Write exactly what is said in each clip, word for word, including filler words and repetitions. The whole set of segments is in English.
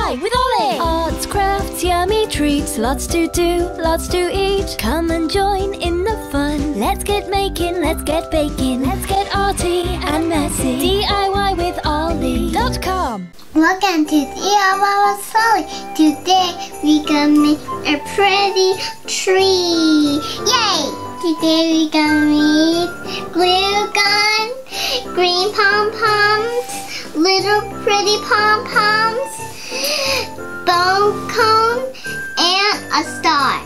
Y with Ollie! Arts, crafts, yummy treats, lots to do, lots to eat. Come and join in the fun. Let's get making, let's get baking, let's get arty and messy. D I Y with Ollie dot com. Welcome to D I Y with Ollie. Today we gonna make a pretty tree. Yay! Today we gonna make glue gun, green pom-poms, little pretty pom-poms, bone cone, and a star.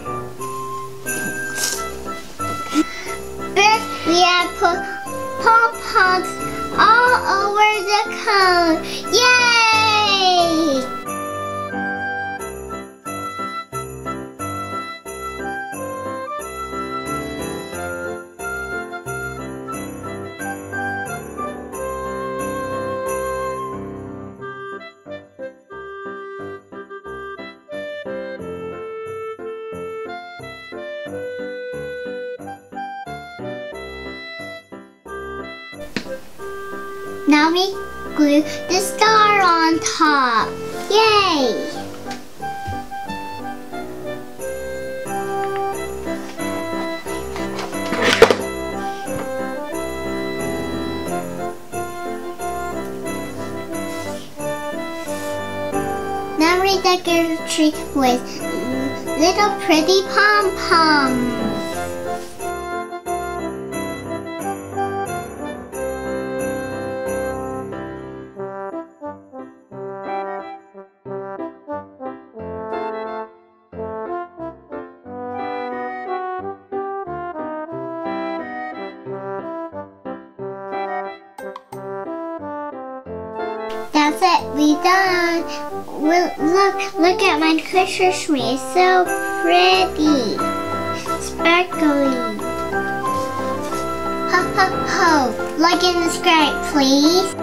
First we have put pom-poms all over the cone. Yay! Now we glue the star on top. Yay! Now we decorate the tree with little pretty pom-poms. That's it, we done. Well, look, look at my Christmas tree. It's so pretty. Sparkly. Ho, ho, ho. Like and subscribe, please.